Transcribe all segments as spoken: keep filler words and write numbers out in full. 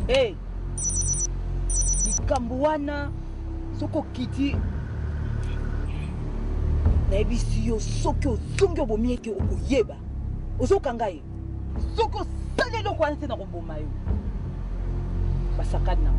Hey, Nikambuana, soko kiti. Na ebisi yo soko zungo bomieke okuyeba. Ozo kangaye. Soko salelo kwa nse na komboma yo. Basakana.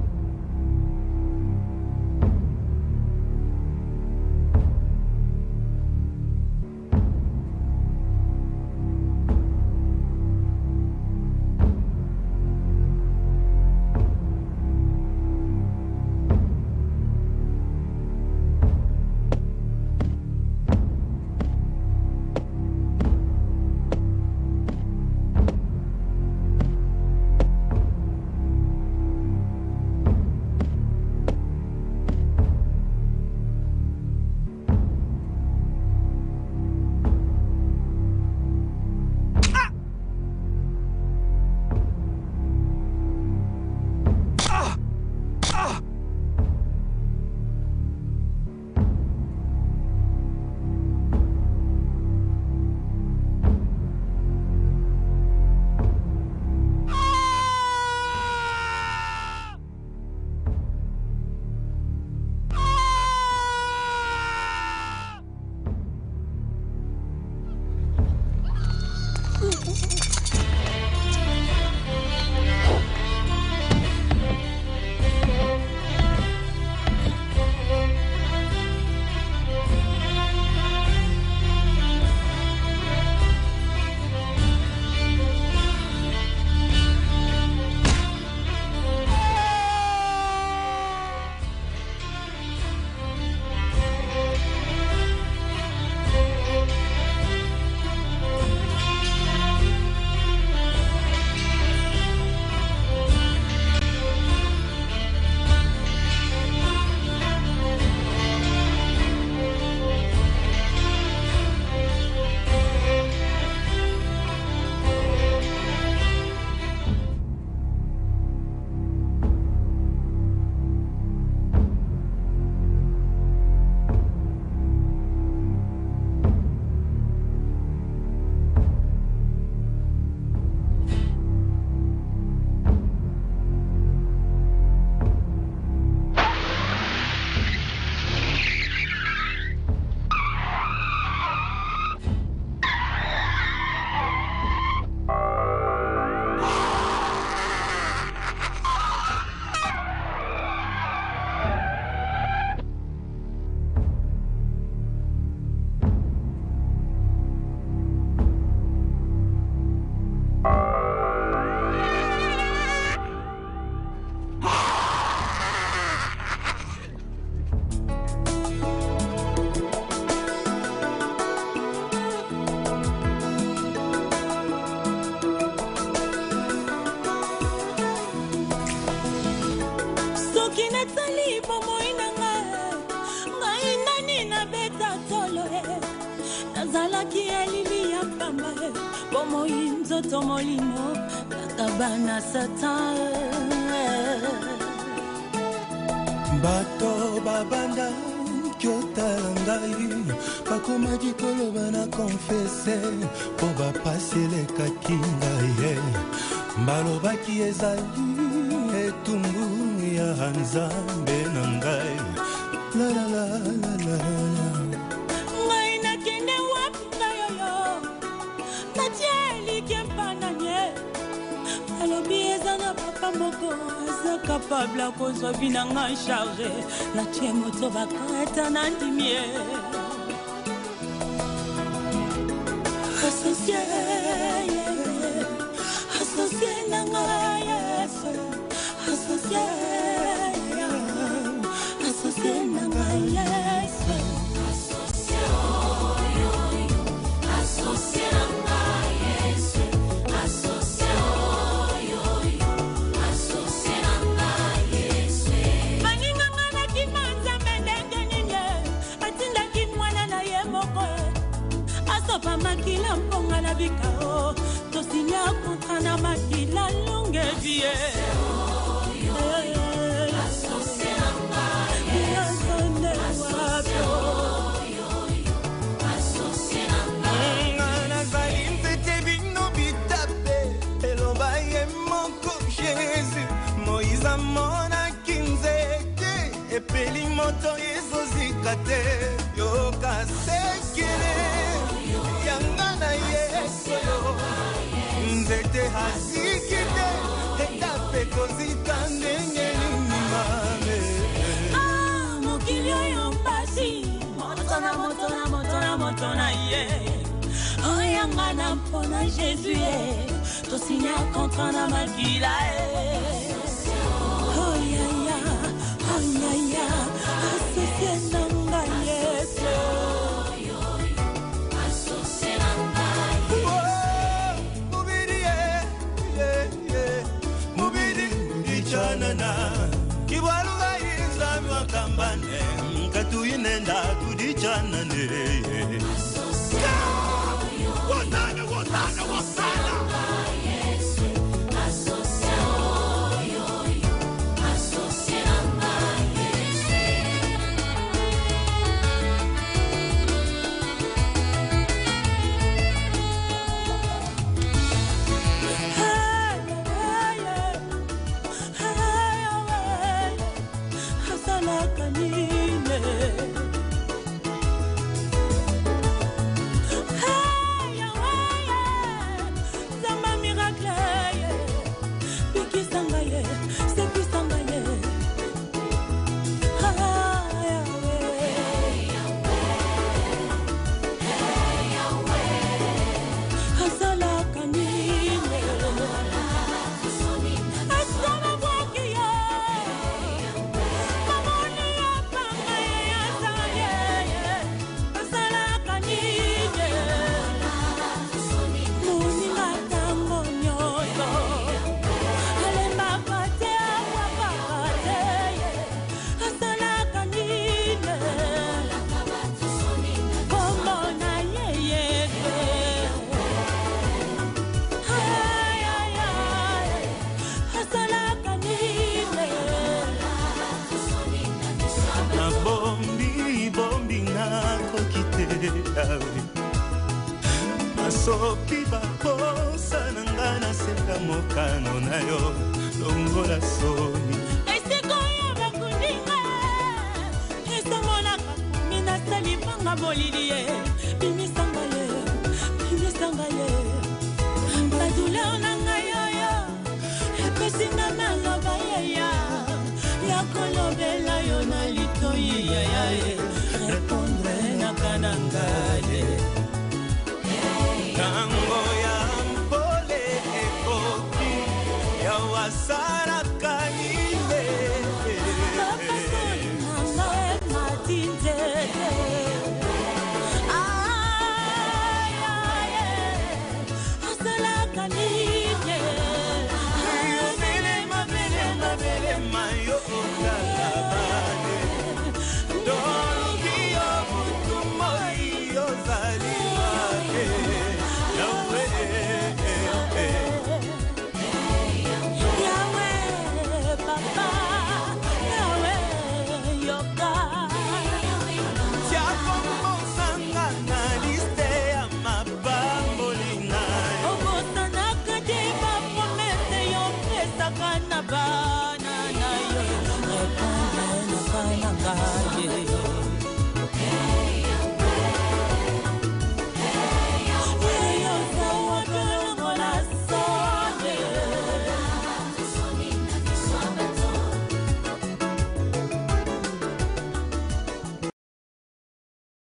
Tomolino, Nakabana Satan. Bato babanda kyotalangai bakoma dikolo bana confesse po ba passer les kakinga ye balobaki ezali etumbu ya Nzambe nangai la la la la la la. Capable à cause de binanga chargé la tienne moto va être un andimie associé associé nanga yes associé associé nanga yes associé yo associé nanga yes associé Sopa makila mponga la vikao Tosinya kontra na makila longue vie Asosé nanga Asosé nanga Nazali mfete bino bitape Elomba ye moko Jésus asiki te eta mpe kozika ndenge nini mame mokili oyo mpasi moto na moto na moto na moto na ye oyanga na mpona Jésus ye tosinya kontra na makila ye oyaya oyaya asosie na ngai Yesu asosie na ngai mubiri ye mubiri ichanana kibaluga izami wakambane katuyinenda tudichanane Wotana, wotana, wotana Yesu asosia oyo asosia na Yesu Hey hey hey hey hasana kanine sopi bakosa na nga naseka mokano na yo longola soni esiko ya bakundinga esomonaka kumi nasali panga bolili ye bimisanga ye bimisanga ye baduleur na ngai oyo epesinga maloba yeya ya kolobela yo na litoi yaya ye repondre na kananga ye Tango ya mpole ekoki ya wasa